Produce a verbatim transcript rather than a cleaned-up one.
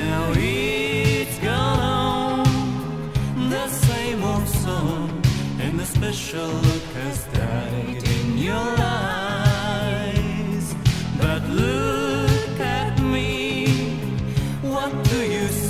Now it's gone on, the same old song, and the special look has died in your eyes. But look at me, what do you see?